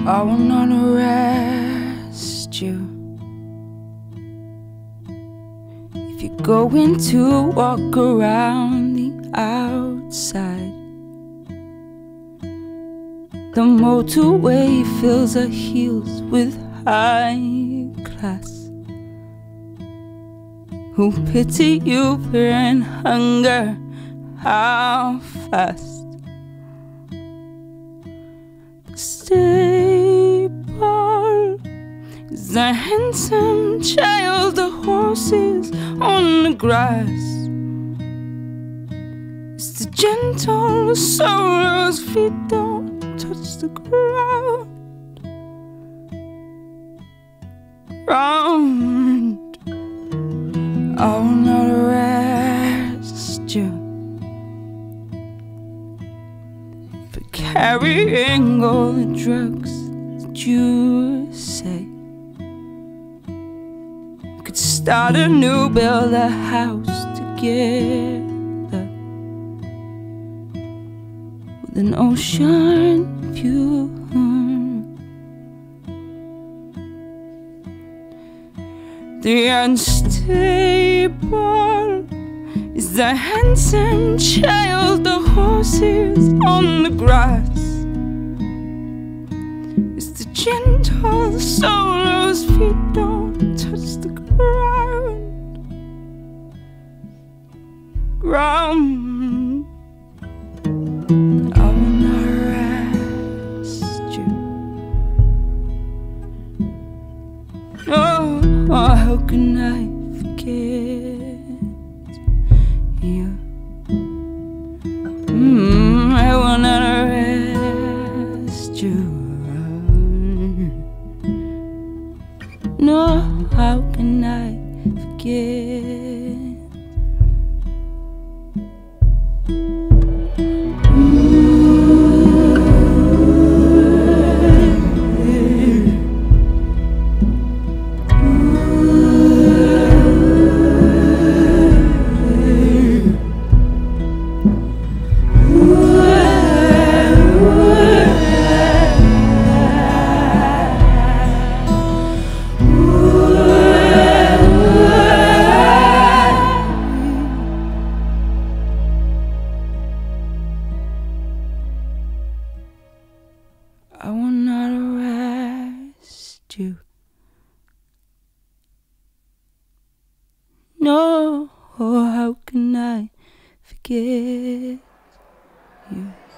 I will not arrest you if you're going to walk around the outside. The motorway fills our heels with high class, who pity you fear and hunger. How fast stable is the handsome child, the horses on the grass. It's the gentle sorrow's feet don't touch the ground. Round, I will not arrest you for carrying all the drugs that you say. We could start anew, build a house together with an ocean view. The unstable is the handsome child, the horses on the grass. It's the gentle soul's feet don't touch the ground. Ground, I will not arrest you. No, oh, how can I forget you? I will not arrest you. No, how can I forget? I will not arrest you. No, oh, how can I forget you?